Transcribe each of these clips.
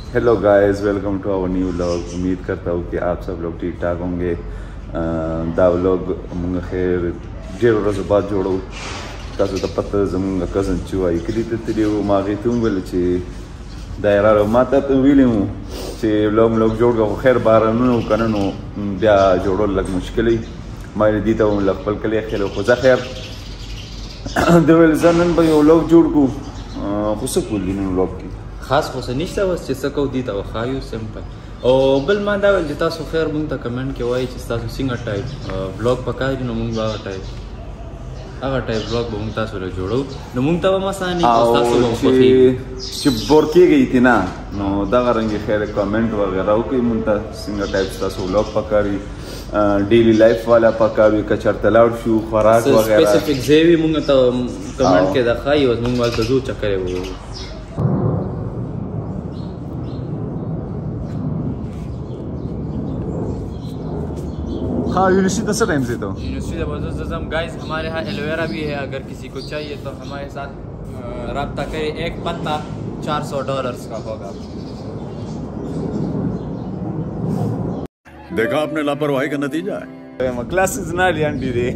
Hello guys, welcome to our new vlog. उम्मीद करता हूँ कि आप सब लोग ठीक ठाक होंगे। दा व्लॉग मुंगा खैर ډېر ورځې بعد جوړو. تاسو ته پته زمونږ کزن چې وایي کلي ته تللی وو، ما هغې ته وویل چې دا یې راغله. ما تا ته ویلي وو چې vlog جوړ کړه، خو خیر بارانونه و که نه نو بیا جوړول لږ مشکل وي. ما یې دې ته وویل خپل کلی خیر خو زه خیر ده ویل زه نن به یو vlog جوړ کړو. خو څه کولی نن vlog کې خاص خو څه نشته، بس چې څه کوو دې ته وښایو سمپل. او بل ما دا ویل چې تاسو خیر مونږ ته کمنټ کې وایي چې تاسو څنګه ټایپ vlog پکار دي، نو مونږ به هغه ټایپ vlog به مونږ تاسو له جوړو. نو مونږ ته به مسانې تاسو به خوښېږي چې بور کېږئ تې نه، نو دغه رنګې خیر کامنټ وغیره وکړئ مونږ ته څنګه ټایپ تاسو vlog پکار وي، ډیلی لایف والا پکار وي، که چېرته لاړ شو خوراک وغیره سپیسیفیک ځای وي مونږ ته کمنټ کې د ښایي، اوس مونږ هلته ځو چکر یې ووایو. हाँ यूनिवर्सिटी से टाइम से तो यूनिवर्सिटी ज़बरदस्त गाइस हमारे यहाँ एलोवेरा भी है, अगर किसी को चाहिए तो हमारे साथ रब्ता करें। एक पत्ता $400 का होगा। देखा आपने लापरवाही का नतीजा है। क्लासेस ना लिया रे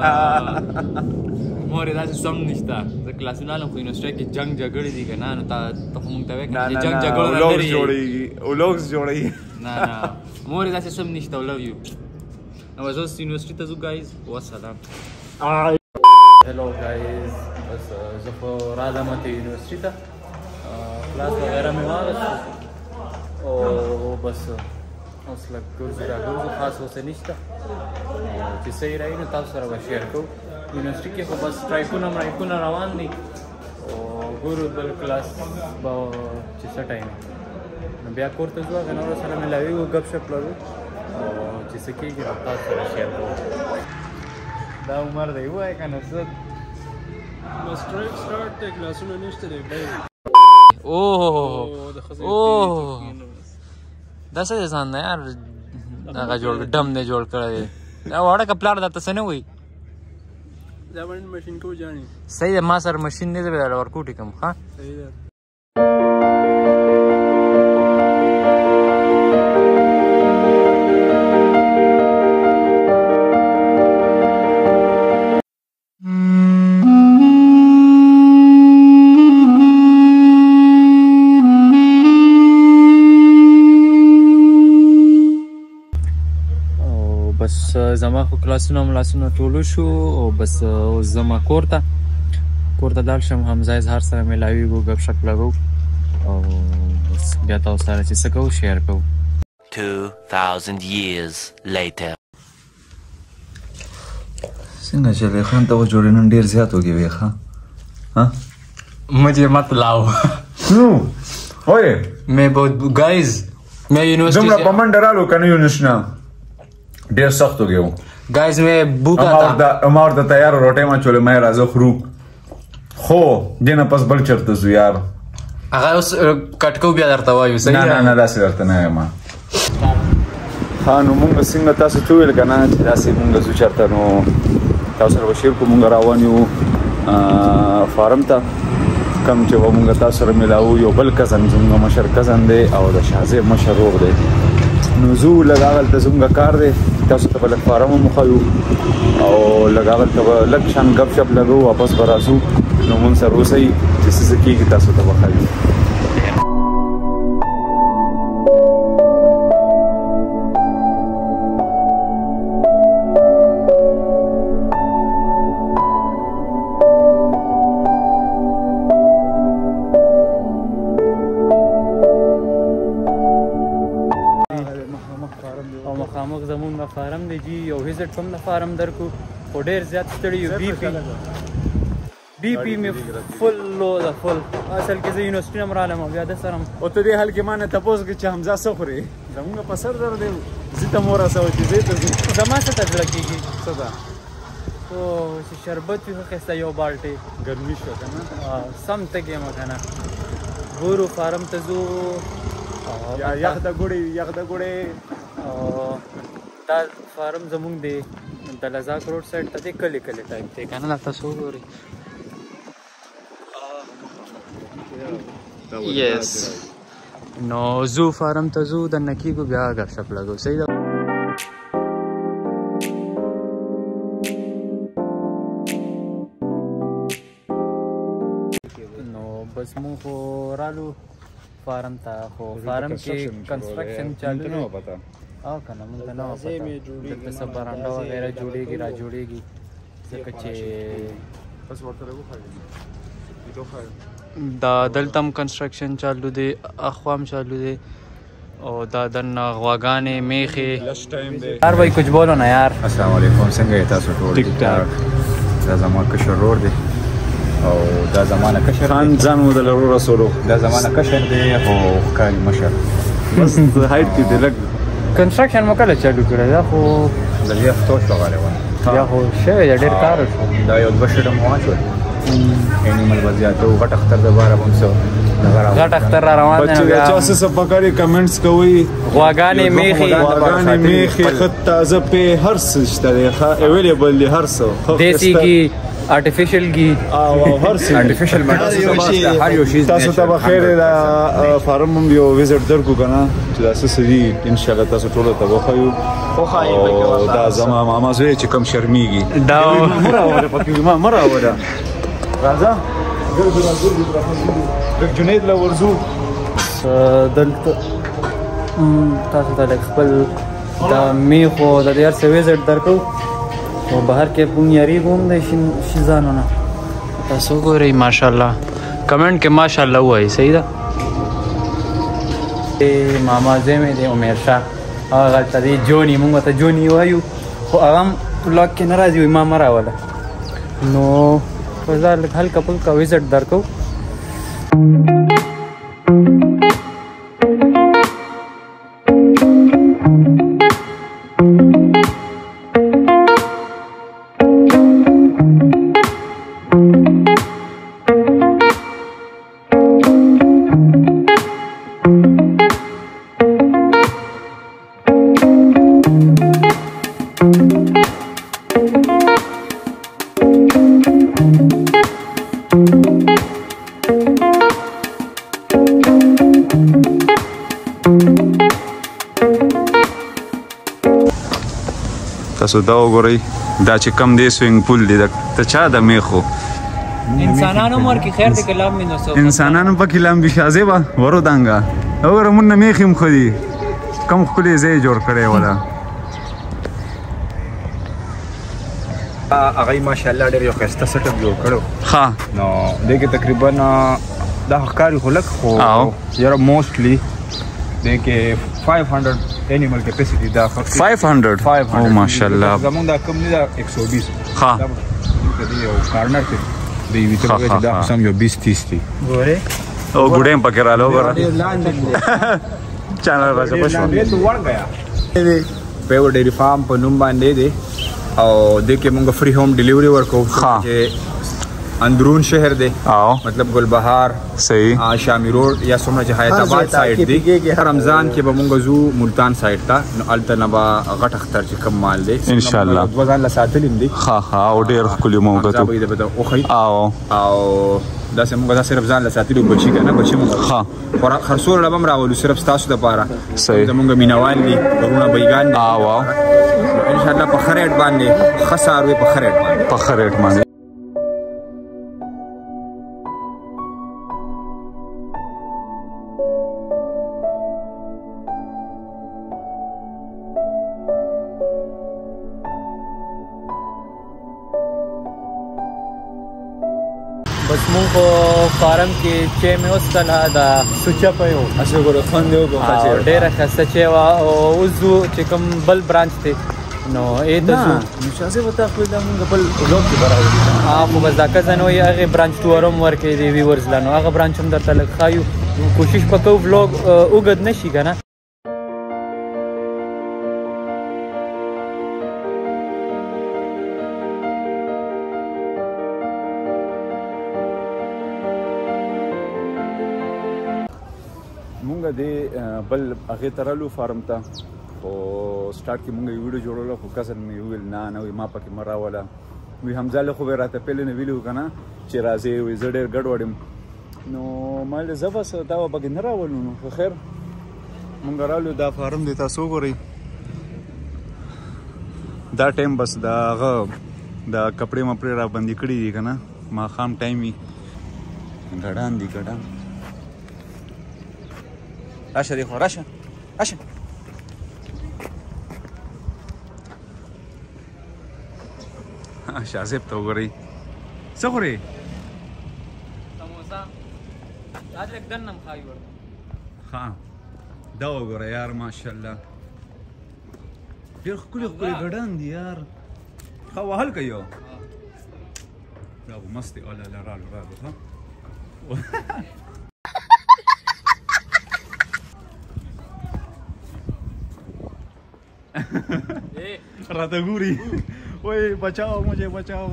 मोरे दासे सम निश्ता द क्लास नाल को यूनिवर्सिटी की जंग झगड़ी दी के ना ता तो हम तवे के जंग झगड़ो व्लॉग्स जोड़ेगी व्लॉग्स जोड़ेगी ना मोरे दासे सम निश्ता लव यू नवाज़ोस यूनिवर्सिटी तजु गाइस वसलाम। हेलो गाइस, बस ज़फो राजा मत यूनिवर्सिटी था क्लास वगैरह में वारस और बस उसला गुरजुरा खास हो से निश्ता چې صحیح رہی نو تاسو سره به شیر کوو. یونیورسټي کې خو بس ټرایکونه روان دي او ګورو بل کلاس به چې څه ټایم نو بیا کور ته ځو، هغه نورو سره میلاویږو ګپ شپ لرو او چې څه کېږي نو تاسو سره شیر کوو. دا عمر دی ووایه که نه څه بس سټارټ دی، کلاسونه نشته دی بی اوه دا څه دی ځان نه یار هغه جوړ ډم دی جوړ کړی دی. دا واړه که پلار درته څه نه وایي دا باندې ماشین کو جاني صحیح ده. ما سره ماشین دی، زه به درله ورکوټې کړم. ښه صحیح ده. بس زما خو کلاسونه ملاسونه ټولو شو او بس زما کور ته لاړ شم، حمزه اظهار سره میلاویږو ګپ شپ لګو او بس بیا تاسو سره چې څه کوو شیر کوو. 2000 years later. څنګه چلې خان ته جوړې نن ډېر زیات وږي وې ښه मुझे मत लाओ ओए मैं बहुत गाइस मैं यूनिवर्सिटी जमरा पमन डरालो कने यूनिवर्सिटी ना ډېر سخت وږی وم गाइस मैं भूखा था امار د تیار روټۍ ما چولې ما راځه خورو خو دینه پس بل چرته زو یار هغه اوس کټکو بیا درته وایو. صحیح نه نه داسې درته نه یم ښه نو مونږ څنګه تاسو ته وویل که نه چې داسې مونږ ځو چېرته نو تاسو سره به شیر کړو. مونږ روان یو فارم ته کوم چې به مونږ تاسو سره میلاوو. یو بل کزن زموږ مشر کزن دی او د شاهزیب مشر روغ دی. نو زو لږ هغلته زموږ کار دی، تاسو ته به لږ فارم هم وښیو او لږ هغلته به لږ شان ګپ شپ لګو، واپس به راځو. نو مونږ سره اوسئ چې څه څه کېږي تاسو ته به ښیو. مخامخ زمون نه فارم دی جی یو وزټ کوم نه فارم درکو خو ډېر زیات ستړی یو. بی پی مې فل لو ده فل. اصل کې زه یونیورسټي نه رالم او بیا د سره او ته دې حال کې ما نه تپوس کې چې حمزه څه خورې زمونږ په سر درد دی زه ته مور رسوه چې زه ته زما څه ته زړه کېږي څه ده خو چې شربت وي ښه ښایسته یو بالټۍ ګرمي شوه که نه سم تګ یم که نه ګورو فارم ته ځو یخ د ګوړې دا فارم زمونږ دی د لزاک روډ سایډ ته دی کلی ټایپ دی که نه دا تاسو وګورئ Yes. نو زو فارم ته ځو دننه کېږو بیا ګپ شپ لګو صحیح ده نو بس مونږ خو رالو فارم ته خو فارم کې کنسټرکشن چالو دی او که نه مونږ ته نه وه پته دلته څه برانډه وغیره جوړېږي را جوړېږي ځکه چې دا دلته هم کنسټرکشن چالو دی اخوا هم چالو دی او دا دننه غواګانې میخې یار بھائی کچھ بولو نه یار السلام علیکم څنګه یې تاسو ټول ټیک ټاک دا زما کشر رور دی او دا زمانه کشر خان ځان مو د لرو رسولو دا زمانه کشر دی او ښکاري مشر بس هایټ کې دی لږ کنسټرکشن مو کله چالو کړی دا خو د دې هفتو شغاله و بیا خو شوی دی ډېر کار وشو دا یو دوه شډه مو واچول انیمل وضعیاتو غټ اختر د باره هم څه غټ اختر را روان دی بچې د چا څه پکاري کمنټس کوئ غواګانې میخې خط تازه پې هر څه شته دی اویلیبل دی هر څه دیسی ګي آرټیفیشل ګي او هر څه آرټیفیشل میټرز هر یو شی تاسو ته بخیر دا فارم هم یو وزټ درکو کنه چې دا څه دي ان شاء الله تاسو ټول ته وخایو او دا زما ماما زوی چې کم شرمېږي دا مراوره پکې ما مراوره راځه ګرځو جنید لا ورزو دلته تاسو ته خپل دا میخو د هر څه وزټ درکو او بهر کې پون یاري کوم د شیزانونه تاسو ګورئ ماشاءالله کمنټ کې ماشاءالله وایي صحیح ده ماما زمې دی عمر شاه هغه ته دی جونی مونږ ته جونی وایو خو هغه هم بلاک کې نه راځي ما مراوله نو فزار لږ هلکه پلکه وزټ درکو تاسو دا وګورئ دا چې کم دی سوینګ پول دی ته چا د میخو انسانانو مور کې خیر دې کلام مې نو سو انسانانو پکې لامبي شازه به ورو دانګه اور مون نه میخیم خو دی کم خپلې ځای جوړ کړی ولا هغه ماشاءالله ډېر یو ښایسته سیټ اپ جوړ کړو ها نو دې کې تقریبا دا ښکاري خو لږ خو یاره موسټلی دې کې 500 انیمل کیپیسټي دا 500 او ماشاءالله زمونږ دا کم نه دا 120 ها دا دې یو کارنر کې دې ویته چې دا سم یو 20 30 دی ګوره او ګډم پکې رااله وګوره چانل راځه پښو دې تو ور غیا په ډېری فارم په نوم باندې دی او دې کې موږ فری ہوم ډیلیوري ورکو چې اندرون شهر دی او مطلب ګلبهار صحیح شامی روډ یا څومره چې حیات آباد سایډ دی رمضان کې به موږ زو ملتان سایډ ته نو الته نه به غټ اختر چې کم مال دی ان شاء الله وزن لا ساتلم دی ها ها او ډېر خولي مو غته او دا سم موږ دا صرف ځان لا ساتلو بچی کنه بچی موږ ها خرصور لبم راولو صرف تاسو د پاره صحیح زمونږ مینوال دي ورونه بیگان دي او ان شاء الله په خریټ باندې خساروي په خریټ باندې په خریټ باندې بس مونږ په فارم کې چې مې وستله دا سوچه پيو اسه ګور خوان دی وګورئ ډېره ښایسته چې وه او اوس ځو چې کوم بل برانچ دی نو ای ته ځو شازه وتا خپل د موږ بل وګړو کې براوي خو بس دا کزن وایي هغې برانچ ټور هم ورکوي دی ویورز لا نو هغه برانچ هم درته لږ ښایو کوشش به کوو ولاګ اوږد نه شي که نه مونږ د بل هغه ترلو فارم ته او سٹارټ کې مونږ یو ویډیو جوړول خو کسن مې ویل نه ما پکې مراوله وی حمزه له خو راته پهل نه ویلو کنه چې راځي وی زړه ګډ وډم نو مال زه بس دا به پکې نه راولو نو خو خیر مونږ رالو دا فارم دی تاسو وګورئ دا ټایم بس دا هغه دا کپړې مپړې را بندي کړي دي که نه ماښام ټایم وي ګډان دي ګډان راشه دی خو راشه راشه شاه صاحب ته وګورئ څه خورې سموسا دا لږ دنم خایي ورته ها دا وګوره یار ماشاءالله ډېر ښکلي ښکلي ګډان دي یار ښه وهل که یو دا به مست دی الله رالو رالو ښه راته ګوري وای بچاو مجھے بچاو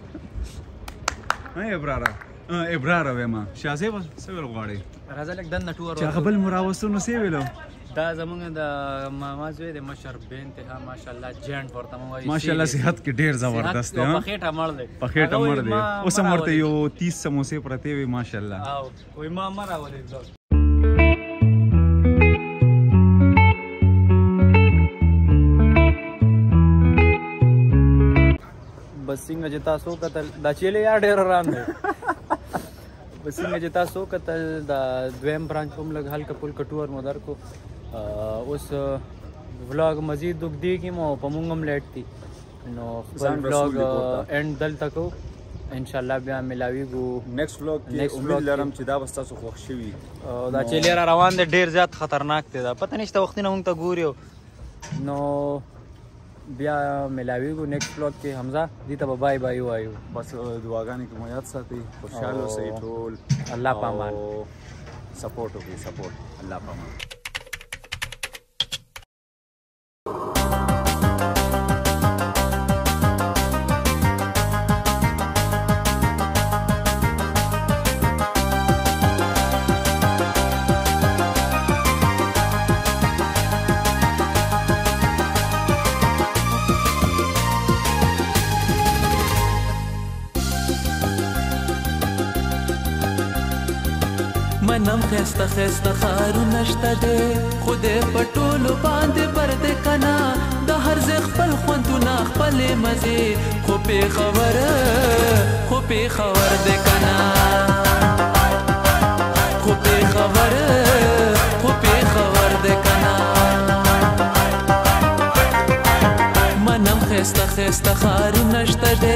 ابراره ابراره وایم شاه صاحب څه ویل غواړې راځه لږ دننه ټور چې هغه بل مراوستو نو څه ویلو دا زمونږ د ماما زوی د مشر بې انتها ماشاءالله جینټ ورته مو وایي ماشاءالله صحت کې ډېر زبردست دی په خېټه مړ دی په خېټه مړ دی اوس هم ورته یو 30 سموسې پرتې وي ماشاءالله او وایي ما مه راولې بس څنګه چې تاسو کتل دا چیلې یا ډېر آرام دی بس څنګه چې تاسو کتل دا دویم برانچ هم لږ هلکه پلکه ټور مو درکو اوس ولاګ مزید اوږدېږي مو په مونږ هم لیټ دي نو خپل ولاګ اینډ دلته کو انشاءالله بیا ملاویږو نیکسټ ولاګ کې امید لرم چې دا به ستاسو خوښ شوي دا چیلې را روان دی ډېر زیات خطرناک دی دا پته نشته وختونه مونږ ته ګوري نو بیا ملاویږو نیکسټ ولاګ کې حمزه دې ته به بای بای وایو بس دعاګانې کې مو یاد ساتئ خوشحاله اوسئ ټول الله په امان سپورټ وکړئ سپورټ الله په امان منم خسته خسته خارونه شته دی خدای په ټولو باندې بر دی کنه د هر ځای خپل خوندونه خپلې مزې خو پېښور دی کنه خو پېښور دی کنه منم خسته خسته خارونه شته دی